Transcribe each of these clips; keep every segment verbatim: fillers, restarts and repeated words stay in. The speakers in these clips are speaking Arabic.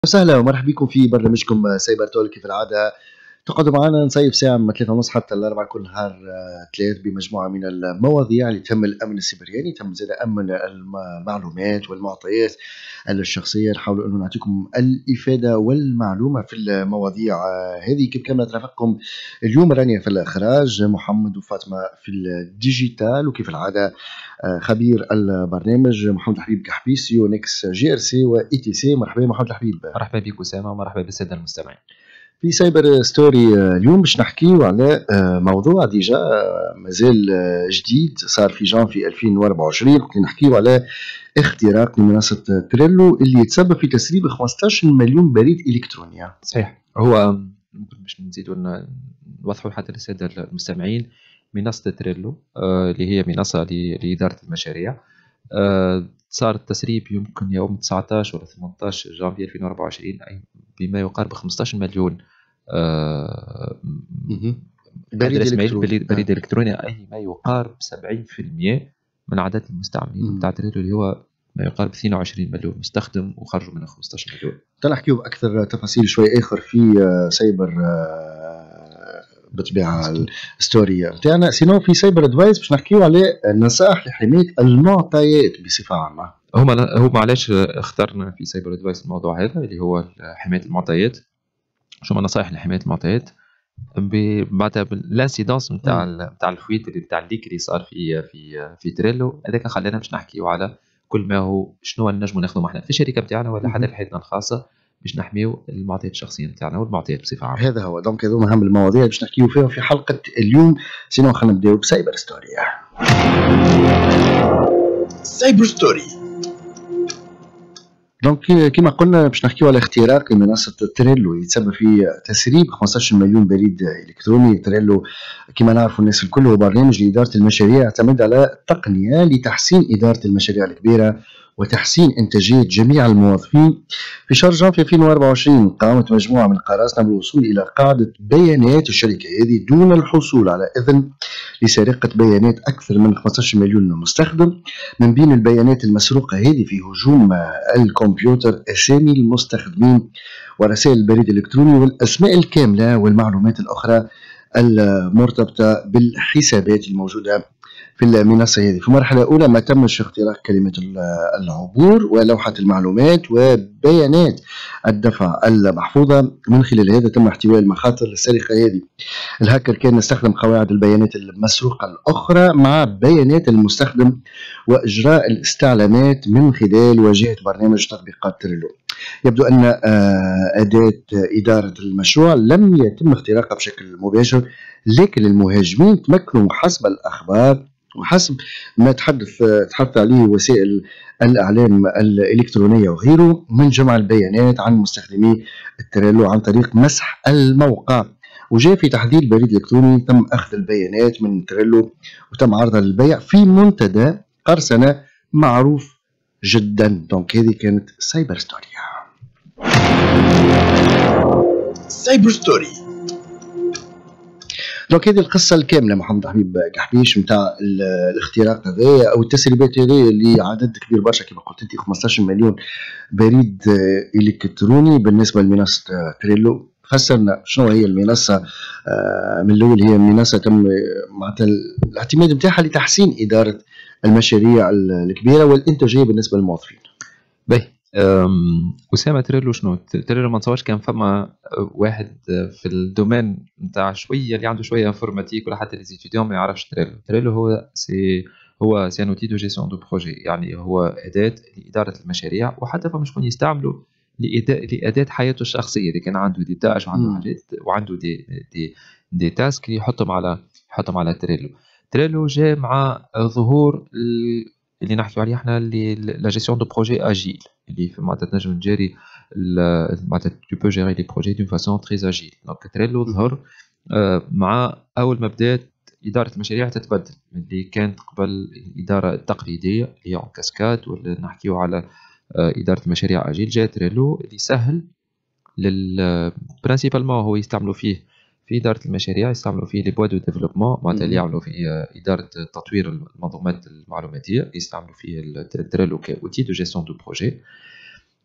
وسهلا ومرحبا بكم في برنامجكم سايبر تول. كيف العادة تقعدوا معنا نصيف ساعة من ثلاثة ونص حتى الأربعة كل نهار آه، ثلاث بمجموعة من المواضيع اللي تهم الأمن السيبراني، تهم زاد أمن المعلومات والمعطيات الشخصية. نحاول أنه نعطيكم الإفادة والمعلومة في المواضيع آه، هذه. كيف كنا نترافقكم اليوم رانيا في الإخراج، محمد وفاطمة في الديجيتال، وكيف العادة آه، خبير البرنامج محمد الحبيب كحبيس يونكس جي ار سي واي تي سي. مرحبا محمد الحبيب. مرحبا بك أسامة ومرحبا بالسادة المستمعين. في سايبر ستوري اليوم باش نحكيو على موضوع ديجا مازال جديد، صار في جانفي ألفين وأربعة وعشرين. نحكيو على اختراق لمنصة تريلو اللي يتسبب في تسريب خمسطاش مليون بريد إلكتروني. صحيح، هو باش نزيدوا نوضحوا حتى للسادة المستمعين، منصة تريلو آه اللي هي منصة لإدارة المشاريع، آه صار التسريب يمكن يوم تسعطاش ولا ثمنطاش جانفي ألفين وأربعة وعشرين أي بما يقارب خمسطاش مليون آه بريد إلكتروني. بريد إلكتروني، أي ما يقارب سبعين بالمئة من عدد المستعملين بتاع تريلو اللي هو ما يقارب اثنين وعشرين مليون مستخدم، وخرجوا منه خمسطاش مليون. تنحكيو بأكثر تفاصيل شوي آخر في سايبر بالطبيعة الستوري نتاعنا. سينو في سايبر ادفايس باش نحكيو على نصائح لحماية المعطيات بصفة عامة. هما هما علاش اخترنا في سايبر ادفايس الموضوع هذا اللي هو حماية المعطيات. شو هما نصائح لحماية المعطيات بعد الانسيدونس نتاع نتاع الفويت اللي نتاع الليك اللي صار في في في تريلو. هذاك خلينا باش نحكيو على كل ما هو شنو نجموا ناخذوا احنا في الشركه نتاعنا ولا حتى في حياتنا الخاصه باش نحميو المعطيات الشخصيه نتاعنا والمعطيات بصفه عامه. هذا هو دونك هذوما اهم المواضيع باش نحكيو فيهم في حلقه اليوم. سينو خلينا نبداو بسايبر ستوري. سايبر ستوري دونك كما قلنا باش نحكيو على اختراق لمنصه تريلو يتسبب في تسريب خمسطاش مليون بريد الكتروني. تريلو كما نعرفوا الناس الكل هو برنامج لاداره المشاريع يعتمد على تقنيه لتحسين اداره المشاريع الكبيره وتحسين إنتاجية جميع الموظفين. في شهر جانفي ألفين وأربعة وعشرين قامت مجموعة من القراصنة بالوصول إلى قاعدة بيانات الشركة هذه دون الحصول على إذن لسرقة بيانات أكثر من خمسطاش مليون مستخدم. من بين البيانات المسروقة هذه في هجوم الكمبيوتر أسامي المستخدمين ورسائل البريد الإلكتروني والأسماء الكاملة والمعلومات الأخرى المرتبطة بالحسابات الموجودة في المنصة هذه. في المرحلة الأولى ما تمش اختراق كلمة العبور ولوحة المعلومات وبيانات الدفع المحفوظة. من خلال هذا تم احتواء المخاطر للسرقة هذه. الهاكر كان يستخدم قواعد البيانات المسروقة الأخرى مع بيانات المستخدم وإجراء الاستعلامات من خلال واجهة برنامج تطبيقات تريلو. يبدو أن أداة إدارة المشروع لم يتم اختراقها بشكل مباشر، لكن المهاجمين تمكنوا حسب الأخبار وحسب ما تحدث تحدث عليه وسائل الإعلام الإلكترونية وغيره من جمع البيانات عن مستخدمي التريلو عن طريق مسح الموقع. وجاء في تحديث بريد إلكتروني تم أخذ البيانات من تريلو وتم عرضها للبيع في منتدى قرصنة معروف جدا. دونك هذه كانت سايبر ستوري. سايبر ستوري دونك هذه القصة الكاملة محمد حبيب كحبيش نتاع الاختراق هذا أو التسريبات هذه اللي عدد كبير برشا كما قلت أنت خمسطاش مليون بريد إلكتروني بالنسبة لمنصة تريلو. فسرنا شنو هي المنصة من الأول. هي منصة تم معناتها الاعتماد نتاعها لتحسين إدارة المشاريع الكبيرة والإنتاجية بالنسبة للموظفين. باهي أسامة، تريلو شنو؟ تريلو ما نتصورش كان فما واحد في الدومين نتاع شويه اللي عنده شويه انفورماتيك ولا حتى لي ستوديون ما يعرفش تريلو. تريلو هو سي هو سي ان اوتي دو جيستيون دو بروجي، يعني هو اداه لاداره المشاريع، وحتى فما شكون يستعملوا لاداه حياته الشخصيه اللي كان عنده دي تاج وعنده حاجات وعنده دي دي دي تاسك يحطهم على يحطهم على تريلو. تريلو جاء مع ظهور اللي نحكيو عليه احنا لا جيستيون دو بروجي اجيل، اللي معناتها تنجم تجاري معناتها تو بو جيري لي بروجي دون فاسون تري اجيل. دونك تريلو ظهر مع اول ما بدات اداره المشاريع تتبدل من اللي كانت قبل الاداره التقليديه اللي هي اون كاسكاد، ولا نحكيو على اداره المشاريع اجيل. جاء تريلو اللي سهل لل برينسيبالمون هو يستعملوا فيه في إدارة المشاريع، يستعملوا فيه لي بوا دو ديفلوبمون معناتها اللي يعملوا في إدارة تطوير المنظومات المعلوماتية، يستعملوا فيه التريلو كأوتي دو جيستيون دو بروجي.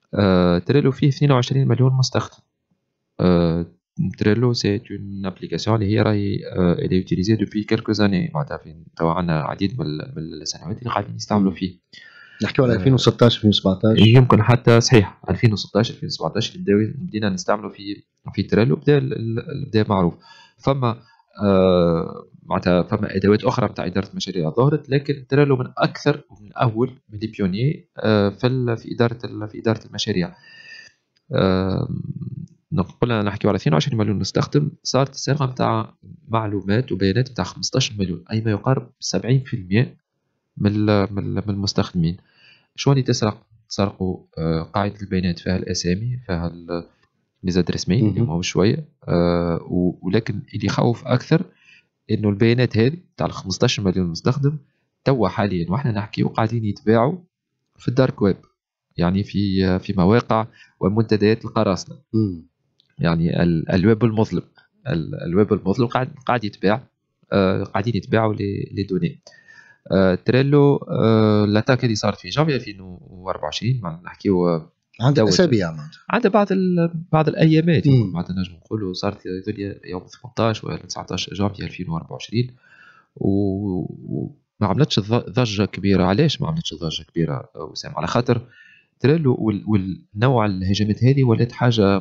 آه تريلو فيه اثنين وعشرين مليون مستخدم. آه تريلو سي اون ابليكاسيون اللي هي راهي اللي يوتيليزي دوبوي كيلكو زاني، معناتها في توا عندنا العديد من السنوات اللي قاعدين يستعملوا فيه. نحكيو على ألفين وستطاش ألفين وسبعطاش يمكن حتى صحيح ألفين وستطاش ألفين وسبعطاش اللي بدينا نستعملوا في في تريلو، بدا بدا معروف. فما آه معناتها فما ادوات اخرى نتاع اداره المشاريع ظهرت، لكن تريلو من اكثر ومن اول من لي بيونيي آه في في اداره في اداره المشاريع. آه قلنا نحكيو على اثنين وعشرين مليون مستخدم. صارت السرقه نتاع معلومات وبيانات نتاع خمسطاش مليون، اي ما يقارب سبعين بالمئة من من المستخدمين. شو اللي تسرق؟ تسرقوا آه قاعده البيانات فيها الاسامي، فيها لي زادريس ميل اللي هو شويه آه ولكن اللي يخوف اكثر انه البيانات هذه تاع خمسطاش مليون مستخدم توا حاليا واحنا نحكيو قاعدين يتباعوا في الدارك ويب، يعني في في مواقع ومنتديات القراصنه. يعني الويب المظلم، الويب المظلم قاعد قاعد يتباع، آه قاعدين يتباعوا لي دوني. آه تريلو آه لاتاك اللي صارت في جانفي ألفين وأربعة وعشرين نحكيو عندها اسابيع، عندها بعض بعض الايامات معناتها نجم نقولوا صارت يوم ثمنطاش ولا تسعطاش جانفي ألفين وأربعة وعشرين، وما عملتش ضجه كبيره. علاش ما عملتش ضجه كبيره وسام؟ على خاطر تريلو والنوع الهجمات هذه ولات حاجه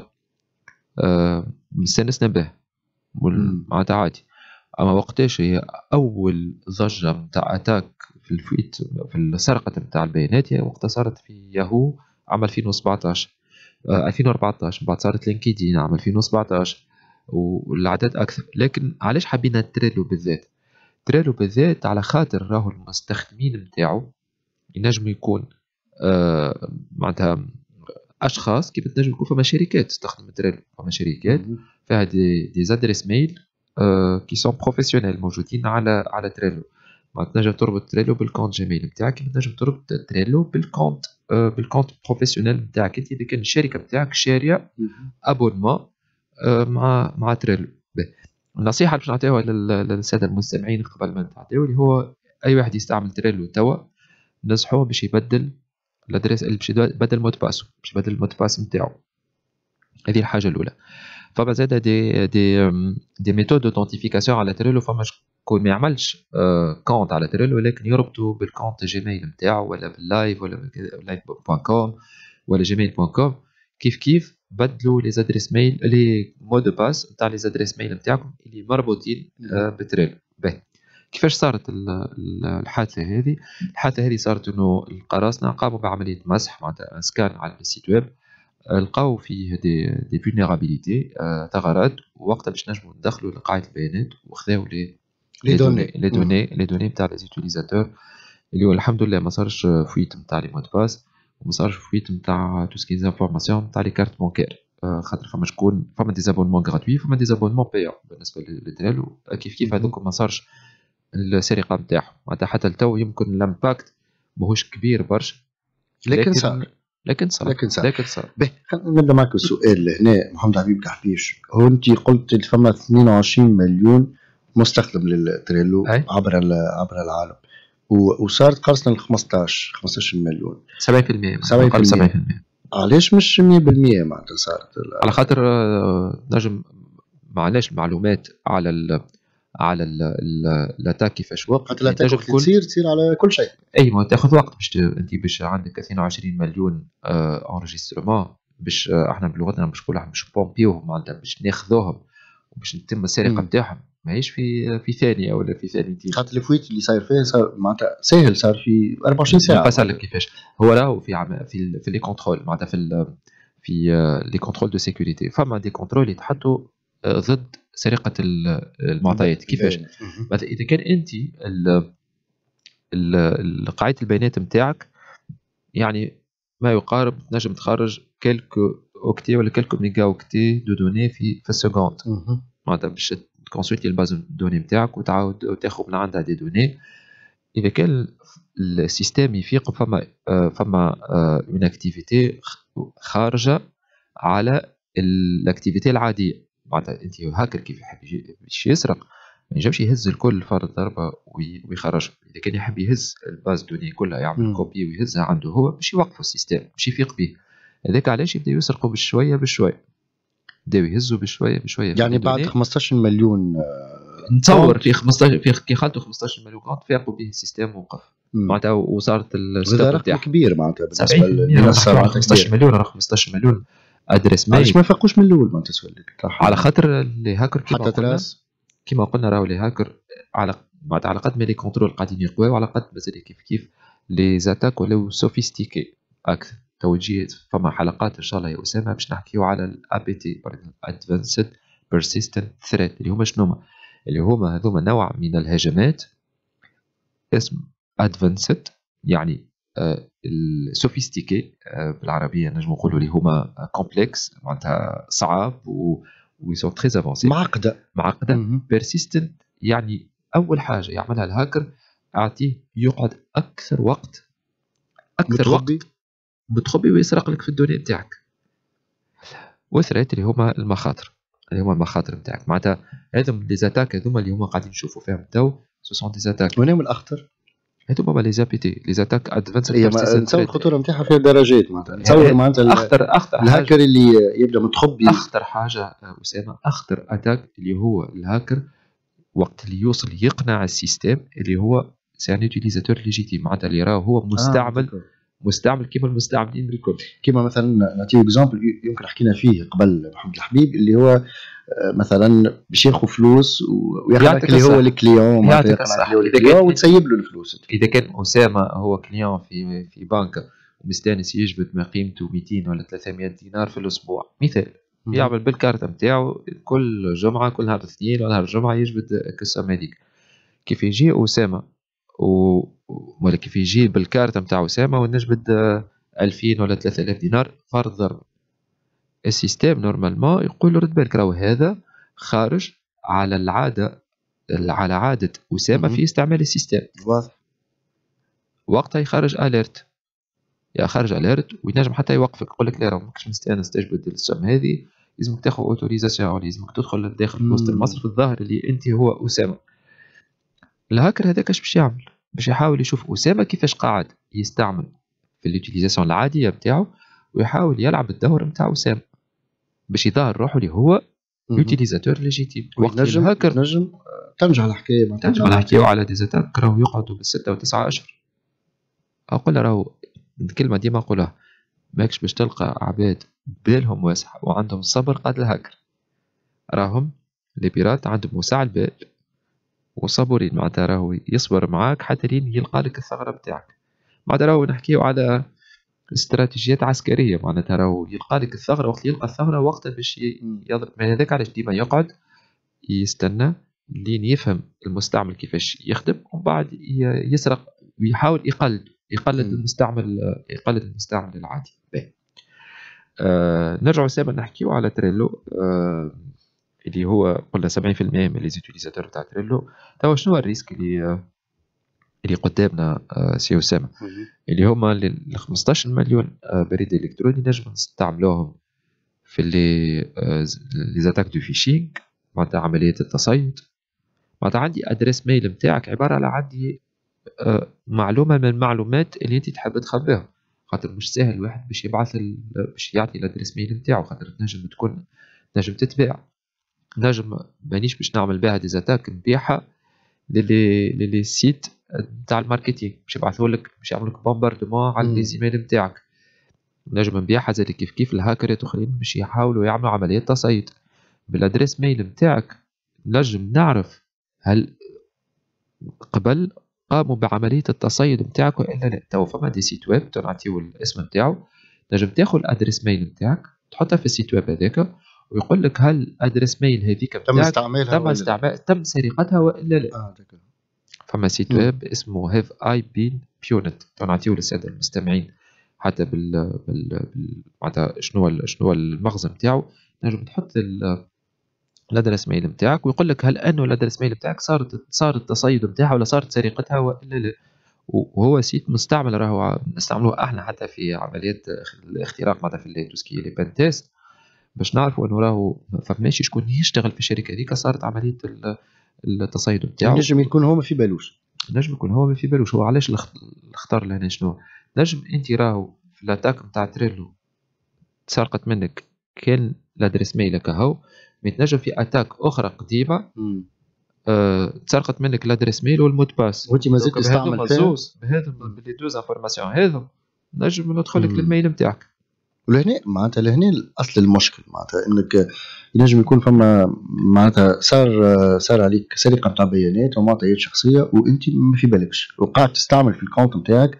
آه مستانسنا به معناتها عادي. اما وقتاش هي اول ضجه نتاع اتاك في الفيت في السرقه نتاع البيانات هي وقتها صارت في ياهو عام ألفين وسبعطاش آه ألفين وأربعطاش، بعد صارت لينكدين عام ألفين وسبعطاش والعدد اكثر. لكن علاش حبينا تريلو بالذات؟ تريلو بالذات على خاطر راهو المستخدمين نتاعو ينجم يكون آه معناتها اشخاص كيف تنجم يكون فما شركات تستخدم تريلو، فما شركات فيها دي دي زادريس ميل آه كي سون بروفيسيونيل موجودين على على تريلو. ما تنجم تربط تريلو بالكونت جيميل نتاعك، تنجم تربط تريلو بالكونت آه بالكونت بروفيسيونيل نتاعك انت اذا كان الشركه نتاعك شاريه ابونمون آه مع مع تريلو. النصيحه اللي باش نعطيوها للساده المستمعين قبل ما نعطيو اللي هو اي واحد يستعمل تريلو توا ننصحوه باش يبدل الادريس، باش يبدل مود باسو، باش يبدل المود باس نتاعو. هذه الحاجه الاولى. فما زاد دي دي دي ميثود دوتنتيفيكاسيون على تريلو. فما شكون ما يعملش كونت على تريلو لكن يربطوا بالكونت جيميل نتاعو ولا باللايف ولا لايف دوت كوم ولا جيميل دوت كوم، كيف كيف بدلوا لي زادريس ميل لي مود باس نتاع لي زادريس ميل نتاعكم اللي مربوطين بتريلو. باهي كيفاش صارت الحادثه هذه؟ الحادثه هذه صارت انه القراصنه قاموا بعمليه مسح معناتها سكان على السيت ويب، لقاو فيه دي دي فولنيرابيليتي ثغرات، ووقتها باش نجموا ندخلوا لقاعده البيانات وخذاو لي لي دوني لي دوني لي دوني نتاع لي زوتيليزاتور اللي هو الحمد لله ما صارش فويت نتاع لي مود باس وما صارش فويت نتاع تو سكي انفورماسيون نتاع لي كارت بانكير، خاطر فما شكون فما دي زابونمون غراتوي فما دي زابونمون بايون بالنسبه للتريلو. كيف كيف هذوك ما صارش السرقه نتاعهم معناتها حتى التو يمكن الامباكت ماهوش كبير برشا، لكن صار لكن صار لكن صار لكن صار به. خلينا نبدا معك السؤال هنا محمد حبيب كحبيش. هو انت قلت فما اثنين وعشرين مليون مستخدم للتريلو عبر عبر العالم، وصارت قرصنا ل خمسطاش خمسطاش مليون سبعين بالمئة سبعين بالمئة. علاش مش مية بالمئة معناتها صارت؟ على خاطر نجم معناش المعلومات على ال على الاتاك كيفاش وقت تنجم تكون تصير تصير على كل شيء. اي ما تاخذ وقت باش انت باش عندك اثنين وعشرين مليون انريجسترمون باش احنا بلغتنا باش نقولوا باش بومبيوهم معناتها باش ناخذوهم وباش نتم السرقه نتاعهم ماهيش في في ثانيه ولا في ثانيتين. خاطر الفويت اللي صاير فيه صار معناتها سهل، صار في أربعة وعشرين ساعه. نفسر لك كيفاش هو راهو في عم في في لي كونترول معناتها في في لي كونترول دو سيكوريتي. فما دي كونترول يتحطوا ضد سرقه المعطيات. كيفاش؟ مثلا اذا كان انت قاعده البيانات نتاعك يعني ما يقارب نجم تخرج كلكو اوكتي ولا كلكو ميجا اوكتي دو دوني في في السكوند معناتها باش تكونسولتي الباز دوني نتاعك وتعاود تاخذ من عندها دي دوني. اذا كان السيستم يفيق فما فما اون اكتيفيتي خارجه على الاكتيفيتي العاديه معناتها انت هاكر كيف يحب باش يسرق ما ينجمش يهز الكل فرد ضربه ويخرج. اذا كان يحب يهز الباز دوني كلها يعمل كوبي ويهزها عنده هو باش يوقف السيستم باش يفيق به. هذاك علاش يبداو يسرقوا بشويه بشويه، بداو يهزوا بشويه بشويه. يعني بعد خمسطاش مليون نتصور في خمسطاش في كي خلطوا خمسطاش مليون كونت فاقوا به السيستم ووقف معناتها وصارت هذا رقم كبير معناتها بالنسبه للمنصه. خمسطاش مليون راه خمسطاش مليون ادريس ميل. علاش ما فاقوش من الاول معناتها سؤال على خاطر اللي هاكر كيما حتى قلنا تراس كيما قلنا راهو اللي هاكر على معناتها على قد ما لي كونترول قاعدين يقواو وعلى قد مازال كيف كيف لي زاتاك ولاو سوفيستيكي اكثر. تو تجي فما حلقات ان شاء الله يا اسامه باش نحكيو على الاي بي تي ادفانسد بيرسيستنت ثريت اللي هما شنو اللي هما هذوما نوع من الهجمات اسم ادفانسد يعني آه السوفيستيكي آه بالعربيه نجم نقولوا اللي هما كومبلكس معناتها صعاب و ويسون تري افونسي معقده معقده. بيرسيستنت يعني اول حاجه يعملها الهاكر اعطيه يقعد اكثر وقت اكثر متخبي. وقت بتخبي ويسرق لك في الدنيا نتاعك. وثريت اللي هما المخاطر اللي هما المخاطر نتاعك معناتها هذم لي زاتاك هذوما اللي هما قاعدين نشوفوا فيهم تو سو سون دي زاتاك. وين الاخطر؟ هذوما لي زي بي تي لي زاتاك ادفانس. نتصور الخطوره نتاعها فيها درجات معناتها نتصور معناتها اخطر اخطر الهاكر اللي يبدا متخبي. اخطر حاجه اسامه اخطر اتاك اللي هو الهاكر وقت اللي يوصل يقنع السيستم اللي هو سي ان يوتيليزاتور ليجيتيم معناتها اللي راه هو مستعمل آه. مستعمل كيما المستعملين الكل. كيما مثلا نعطيو اكزامبل يمكن حكينا فيه قبل محمد الحبيب اللي هو مثلا باش ياخذ فلوس وياخذ اللي هو الكليون معناتها وتسيب له الفلوس. اذا كان اسامه هو كليون في في بنك ومستانس يجبد ما قيمته مئتين ولا ثلاثمئة دينار في الاسبوع مثال يعمل بالكارت نتاعو كل جمعه كل نهار اثنين ولا نهار جمعه يجبد كسام هذيك. كيف يجي اسامه و ولا كيف يجي بالكارت نتاع اسامه ونجبد ألفين ولا ثلاثة آلاف دينار فرض ضرب. السيستم نورمالمون يقول له رد بالك راهو هذا خارج على العاده على عاده اسامه في استعمال السيستم. واضح. وقتها يخرج اليرت يا خارج اليرت وينجم حتى يوقفك يقول لك لا راه ماكش مستانس تجبد السم هذه لازمك تاخذ اوتوريزاسيون لازمك تدخل داخل في وسط المصرف الظاهر اللي انت هو اسامه. الهاكر هذاك اش باش يعمل؟ باش يحاول يشوف اسامه كيفاش قاعد يستعمل في اليوتيليزاسيون العاديه نتاعو ويحاول يلعب الدور نتاع اسامه باش يظهر روحه اللي هو يوتيليزاتور ليجيتيم. وقت الهاكر نجم تنجح الحكايه تنجح نحكيو على دي زاتاك راهو يقعدوا بالستة وتسعة اشهر. اقول راهو الكلمه ديما نقولها ماكش باش تلقى عباد بالهم واسع وعندهم صبر قد الهاكر. راهم لي بيرات عندهم وسع البال وصبورين معناتها راهو يصبر معاك حتى لين يلقى لك الثغره بتاعك. معناتها راهو نحكيو على استراتيجيات عسكريه معناتها راهو يلقى لك الثغره وقت يلقى الثغره وقتها باش يضرب. من هذاك علاش ديما يقعد يستنى لين يفهم المستعمل كيفاش يخدم ومن بعد يسرق ويحاول يقلد يقلد المستعمل يقلد المستعمل العادي. آه نرجع سابا نحكيو على تريلو آه اللي هو قلنا سبعين بالمئة من لي زوتيليزاتور تاع تريلو. توا شنو الريسك اللي آه اللي قدامنا آه سي اسامه اللي هما ال خمسطاش مليون آه بريد الكتروني نجم نستعملوهم في لي آه لي زاتاك دو فيشينغ معناتها عمليه التصيد. معناتها عندي ادريس ميل نتاعك عباره على عندي آه معلومه من المعلومات اللي انت تحب تخبيها خاطر مش سهل الواحد باش يبعث باش يعطي الادريس ميل نتاعو خاطر تنجم تكون تنجم تتباع نجم مانيش باش نعمل بها دي زاتاك نبيعها للي للي سيت نتاع الماركتينغ باش يبعثوا لك باش يعملوا لك بومباردمون على الايميل نتاعك. نجم نبيعها زي كيف كيف الهاكرات الاخرين باش يحاولوا يعملوا عمليه تصيد بالادريس ميل نتاعك. نجم نعرف هل قبل قاموا بعمليه التصيد نتاعك والا لا. تو فما دي سيت ويب تنعطيو الاسم نتاعو نجم تاخذ الادريس ميل نتاعك تحطها في السيت ويب هذاك ويقول لك هل الادريس ميل هذيك تم استعمالها تم استعمال تم سرقتها والا لا. آه فما سيت ويب اسمه هاف اي بين بيونت تنعطيو للساده المستمعين حتى بال بال معناتها شنو شنو المغزى نتاعو. نجم تحط الادريس ميل نتاعك ويقول لك هل انه الادريس ميل نتاعك صارت صار التصيد نتاعها ولا صارت سرقتها والا لا. وهو سيت مستعمل راهو نستعملوه احنا حتى في عمليات الاختراق معناتها في اللي توسكي لي بان تيست باش نعرفوا انه راهو فماشي شكون يشتغل في الشركه هذيك صارت عمليه التصيد نتاعو. نجم يكون هو ما في بالوش نجم يكون هو ما في بالوش. هو علاش الاختار لهنا شنو نجم انت راهو في الاتاك نتاع تريلو تسرقت منك كان لادريس ميلك اهو، متنجم في اتاك اخرى قديمه أه تسرقت منك لادريس ميل والمود باس، وانت ما زلت تستعمل زوز بهذم بلي دوز انفورماسيون هذم نجم ندخل لك للميل نتاعك. ولهنا معناتها لهنا الاصل المشكل معناتها انك ينجم يكون فما معناتها صار صار عليك سرقه نتاع بيانات ومعطيات شخصيه وانت ما في بالكش وقاعد تستعمل في الكونت نتاعك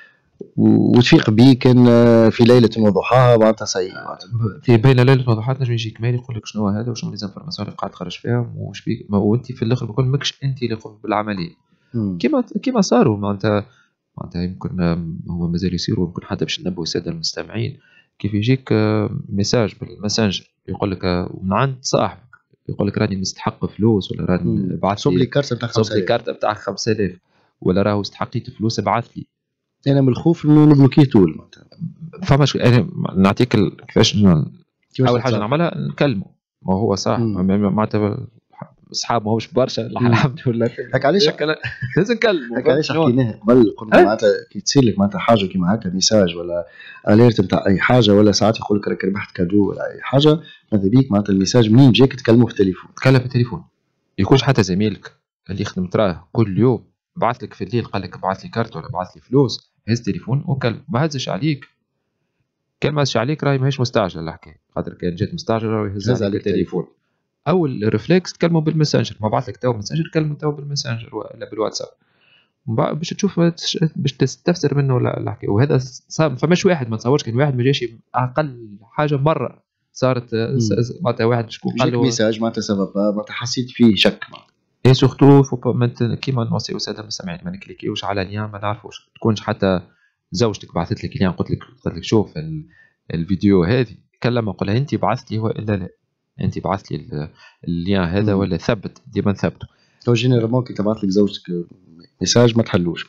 وتفيق بيه كان في ليله وضحاها معناتها سيء في بين ليله وضحاها نجم يجيك ميل يقول لك شنو هذا وشنو لي زانفورماسيون اللي قاعد تخرج فيهم وش بيك وانت في الاخر بكون ماكش انت اللي قمت بالعمليه كيما كيما صاروا معناتها معناتها يمكن هو مازال يصيروا يمكن حتى باش ننبهوا الساده المستمعين كيف يجيك ميساج بالماسنجر يقول لك من عند صاحبك يقول لك راني مستحق فلوس ولا راني بعث صوب لي كارت نتاع خمسة آلاف كارت نتاع خمسة آلاف ولا راهو استحقيت فلوس ابعث لي. انا من الخوف انه نبلوكيه طول معناتها فماش انا نعطيك كيفاش اول حاجه نعملها نكلمه ما هو صح معناتها اصحاب ماهوش برشا الحمد لله هك علاش لازم نكلموا هك علاش حكيناه قبل قلنا معناتها كي تصير لك معناتها حاجه كيما هكا ميساج ولا اليرت نتاع اي حاجه ولا ساعات يقول لك راك ربحت كادو ولا اي حاجه ماذا بيك معناتها الميساج منين جاك تكلمه في التليفون تكلم في التليفون يكونش حتى زميلك اللي يخدم تراه كل يوم بعث لك في الليل قال لك بعث لي كارت ولا بعث لي فلوس هز تليفون وكلم ما هزش عليك كان ما هزش عليك راهي ماهيش مستعجله الحكايه خاطر كان جات مستعجله راهي يهز عليك التليفون اول ريفلكس تكلموا بالماسنجر ما بعث لك تو ماسنجر كلموا تو بالماسنجر ولا بالواتساب باش تشوف باش تستفسر منه الحكايه وهذا صار فماش واحد ما تصورش كان واحد ما جاش اقل حاجه مره صارت معناتها واحد شكون قال له ميساج معناتها سبب معناتها حسيت فيه شك اي سورتو فو كيما نوصيو ساده المستمعين ما نكليكيوش على ليان ما نعرفوش تكونش حتى زوجتك بعثت لك ليان قلت لك قلت لك شوف الفيديو هذه كلمها قول لها انت بعثت لي ولا لا انت بعثت لي الليان هذا ولا ثبت ديما نثبته تو جينيرالمون كي تبعث لك زوجتك ميساج ما تحلوش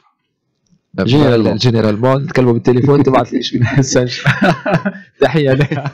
جينيرال جينيرالمون نتكلموا بالتليفون تبعث ليش ميساج تحيه لها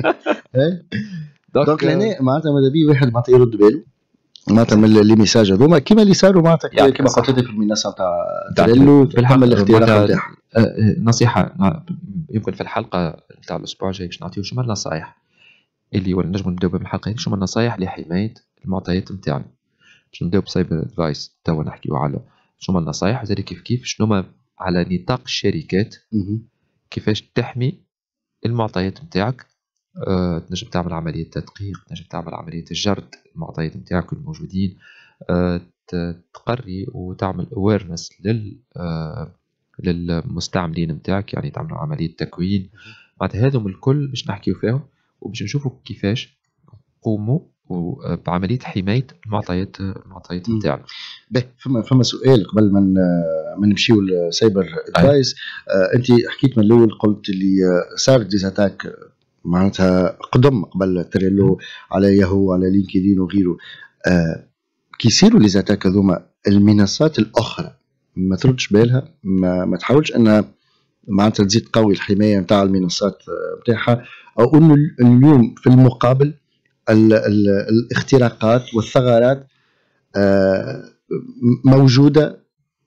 دونك لهنا معناتها ماذا بيه واحد معناتها يرد باله معناتها من لي ميساج هذوما كيما اللي صاروا معناتها كيما قلت لك في المنصه تاع تريلو بالحمل الاختيارات نتاعها. نصيحه يمكن في الحلقه نتاع الاسبوع الجاي باش نعطيو شمال نصائح اللي ولا نجم نبداو بالحلقه هذه شمال نصائح لحمايه المعطيات نتاعنا باش نبداو بسايبر ادفايس توا نحكيو على شمال النصائح وزاد كيف كيف شنو على نطاق الشركات كيفاش تحمي المعطيات نتاعك أه، تنجم تعمل عملية تدقيق تنجم تعمل عملية جرد المعطيات نتاعك الموجودين أه، تقري وتعمل awareness لل أه، للمستعملين نتاعك يعني تعمل عملية تكوين معناتها هذم الكل باش نحكيو فيهم وباش نشوفوا كيفاش قوموا بعملية حماية المعطيات المعطيات نتاعنا. به فما فما سؤال قبل ما من نمشيو للسايبر ادفايس آه، انت حكيت من الاول قلت اللي صار ديزاتاك معناتها قدم قبل تريلو على ياهو على لينكدين وغيره آه كي يصيروا لي زاتاك هذوما المنصات الاخرى ما تردش بالها ما, ما تحاولش انها معناتها تزيد تقوي الحمايه نتاع المنصات نتاعها او انه اليوم في المقابل ال ال الاختراقات والثغرات آه موجوده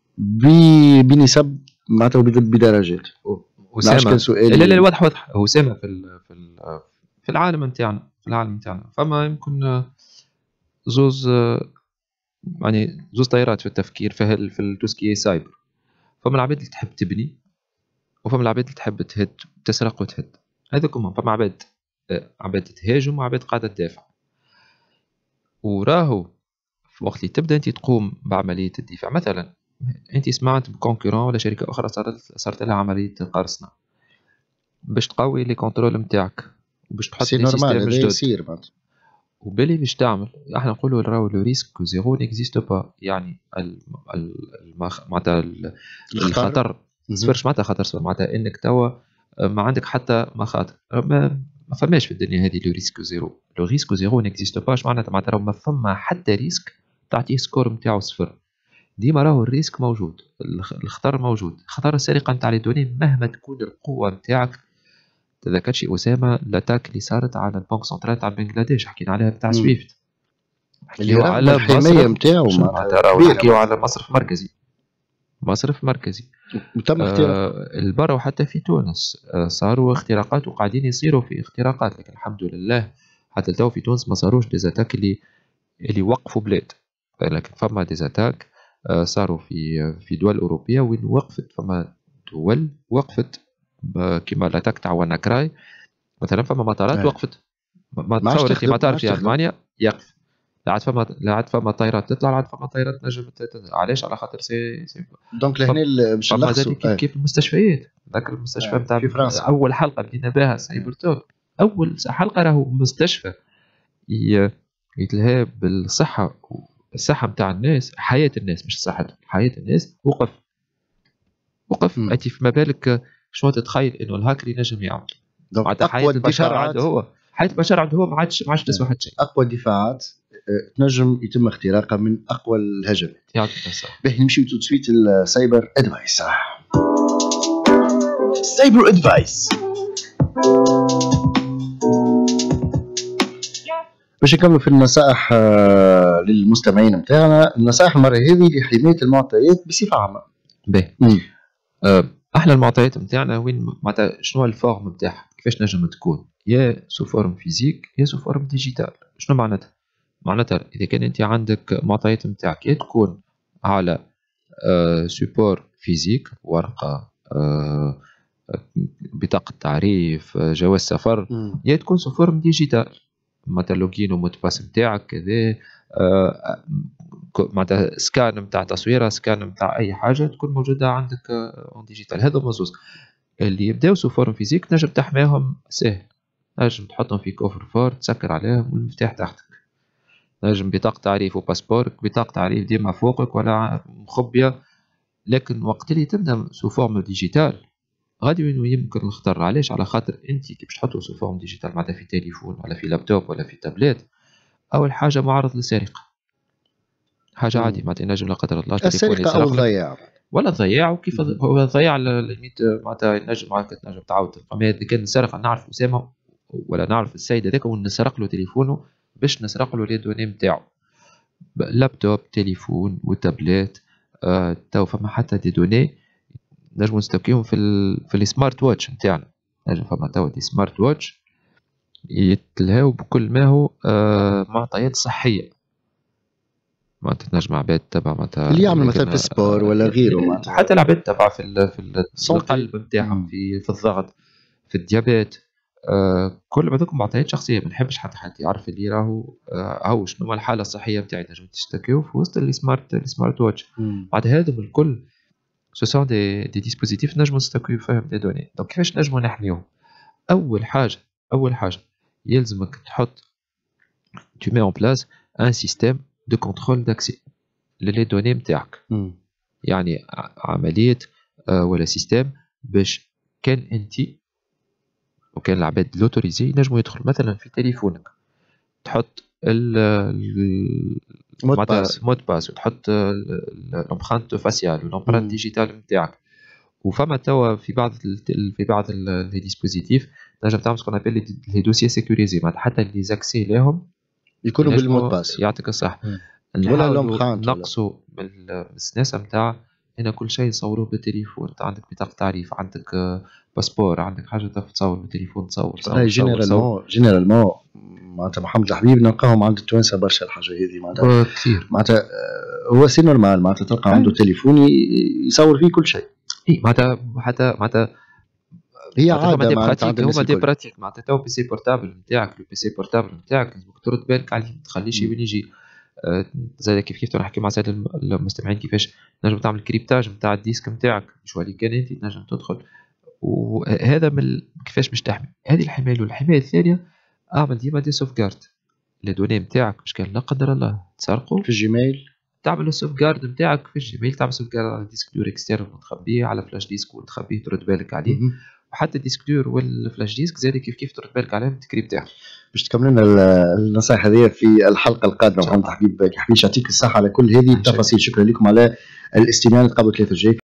بنسب معناتها بدرجات. وسامة لا لا واضح واضح هو سامة في ال في ال في العالم نتاعنا في العالم نتاعنا فما يمكن زوز يعني زوز طيارات في التفكير في في التوسكي سايبر فما العباد اللي تحب تبني وفما العباد اللي تحب تهد تسرق وتهد هذوكم فما عباد عباد تهاجم وعباد قاعدة تدافع وراهو في وقت اللي تبدا انت تقوم بعملية الدفاع مثلا انت سمعت بكونكورون ولا شركه اخرى صارت صارت لها عمليه قرصنه باش تقوي لي كنترول نتاعك وباش تحط سي نورمال هذا يصير بعد وبالي باش تعمل احنا نقولوا راهو لو ريسك زيرو نيكزيست با يعني معناتها الخطر صفرش معناتها خطر صفر معناتها انك توا ما عندك حتى مخاطر ما فماش في الدنيا هذه لو ريسك زيرو لو ريسك زيرو نيكزيست با معناتها معناتها ما فما حتى ريسك تعطيه سكور نتاعو صفر ديما راهو الريسك موجود الخطر موجود خطر السرقه نتاع لي دوني مهما تكون القوه نتاعك تذكرت شي اسامه لاتاك اللي صارت على البنك سنترال تاع بنغلاديش حكينا عليها تاع سويفت حكينا على الحمايه نتاعو معناتها راهو حكيو على مصرف مركزي مصرف مركزي تم اختراق آه البرا وحتى في تونس آه صاروا اختراقات وقاعدين يصيروا في اختراقات، لكن الحمد لله حتى تو في تونس ما صاروش ديزاتاك اللي اللي وقفوا بلاد، لكن فما ديزاتاك آه صاروا في في دول أوروبية وين وقفت، فما دول وقفت كيما الاتاك تاع واناكراي مثلا، فما مطارات أي. وقفت. ما ما عادش تصور انت تخدم، ما مطار عادش في تخدم. المانيا يقف، لا عاد فما لا عاد فما طائرات تطلع، لا عاد فما طائرات نجم تنزل. علاش؟ على خاطر سي, سي دونك لهنا ال- باش فما زاد نلخصوا كيف كيف المستشفيات. ذاك المستشفى أي. نتاع في فرنسا. اول حلقه بدينا بها سايبر توك، اول حلقه راهو مستشفى ي- يتلهى بالصحه، الصحه نتاع الناس، حياه الناس مش صحتهم، حياه الناس، وقف وقف. مم. انت فما بالك شنو تتخيل انه الهاكر ينجم يعمل؟ دونك معناتها حياه اقوى البشر الدفاعات، عنده هو، حياه البشر عنده هو ما عادش ما عادش تسوى حتى شيء. اقوى الدفاعات آه، تنجم يتم اختراقها من اقوى الهجمات. يعطيك الصحه. باهي نمشيو تو سويت السايبر ادفايس. سايبر ادفايس. باش نكملوا في النصائح آه، للمستمعين نتاعنا. النصائح المره هذه لحمايه المعطيات بصفه عامه. باهي أه احلى المعطيات نتاعنا وين معناتها شنو الفورم نتاعها، كيفاش نجم تكون، يا سو فورم فيزيك يا سو فورم ديجيتال. شنو معناتها؟ معناتها اذا كان انت عندك معطيات نتاعك يا تكون على أه سوبور فيزيك، ورقه أه بطاقه تعريف، جواز سفر، يا تكون سو فورم ديجيتال، معناتها لوجين ومود باس نتاعك كذا، أه معناتها سكان نتاع تصويره، سكان نتاع اي حاجه تكون موجوده عندك اون ديجيتال. هذا مزوز اللي يبداو سو فورم فيزيك تنجم تحميهم سهل، نجم تحطهم في كوفر فور تسكر عليهم والمفتاح تحتك. نجم بطاقه تعريف وباسبورك، بطاقه تعريف ديما فوقك ولا مخبيه. لكن وقت اللي تبدا سو فورم ديجيتال غادي وين يمكن الخطر. علاش؟ على خاطر انت كي باش تحطوا سو فورم ديجيتال معناتها في تليفون ولا في لابتوب ولا في تابلت، اول حاجه معرض للسرقه، حاجه مم. عادي معناتها ينجم لا قدر الله السرقه او الضياع ولا ضياع. وكيف هو ضياع ليميت معناتها ينجم معك تنجم تعاود. فما اذا كان سرقه نعرف اسامه ولا نعرف السيد هذاك ونسرق له تليفونه باش نسرق له لي دوني نتاعو، لابتوب تليفون وتابلت. آه تو فما حتى دي دوني نجمو نستوكيهم في ال في السمارت واتش نتاعنا. نجم فما تو دي سمارت واتش يتلهاو بكل ما هو آه معطيات صحيه، معناتها تنجم عباد تبع معناتها اللي يعمل مثلا في السبور ولا غيره، معناتها حتى العباد تبع في ال في, ال في القلب نتاعهم، في في الضغط، في الديابيت، آه كل ما ذوك معطيات شخصيه. ما نحبش حتى حد يعرف اللي راهو آه هو شنو الحاله الصحيه نتاعي. تنجم تشتكيو في وسط السمارت السمارت واتش. بعد هذم الكل سو سون دي دي ديسبوزيتيف نجمو نستوكيو فيهم دي دوني. دونك كيفاش نجمو نحميوهم؟ اول حاجه اول حاجه يلزمك تحط tu mets en place un système de contrôle d'accès للي دوني نتاعك. يعني عمليه آه ولا سيستم باش كان انت وكان العباد لوتوريزي ينجموا يدخلوا مثلا في تليفونك، تحط المود باس مود باس وتحط الامبرانت فاسيال والامبرانت ديجيتال نتاعك. وفما توا في بعض في بعض لي ديسبوزيتيف تنجم تعمل سكون ابل لي دوسيي سيكوريزي، معناتها حتى اللي زاكسي لهم يكونوا بالمود باس. يعطيك الصحه. ولا الامبرانت نقصوا من السناسه نتاع هنا كل شيء يصوروه بالتليفون. انت عندك بطاقه تعريف، عندك باسبور، عندك حاجه تصور بالتليفون، تصور تصور جينيرالمون جينيرالمون معناتها محمد الحبيب نلقاهم عند التوانسه برشا الحاجه هذه معناتها كثير. معناتها هو سي نورمال معناتها تلقى عنده تليفون يصور فيه كل شيء. اي معناتها حتى معناتها هي عاده معناتها هما دي براتيك. معناتها تو بي سي بورتابل نتاعك، لو بي سي بورتابل نتاعك لازمك ترد بالك عليه، ما تخليش وين يجي. آه زي كيف كيف نحكي مع ساده المستمعين كيفاش تنجم تعمل كريبتاج نتاع الديسك نتاعك، مش ولي كان انت تنجم تدخل. وهذا من كيفاش باش تحمي. هذه الحمايه الاولى. الحمايه الثانيه اعمل ديما دي سوف جارد لي دوني نتاعك باش كان لا قدر الله تسرقوا في الجيميل. تعمل السوف جارد نتاعك في الجيميل، تعمل سوف جارد على ديسك دور اكسترن وتخبيه، على فلاش ديسك وتخبيه ترد بالك عليه. وحتى الديسك دور والفلاش ديسك زاد كيف كيف ترد بالك عليهم تكريبتاهم. باش تكمل لنا النصائح هذه في الحلقه القادمه. محمد حبيب حبيب يعطيك الصحه على كل هذه التفاصيل. شكرا لكم على الاستماع. نتقابلوا ثلاثة الجاي.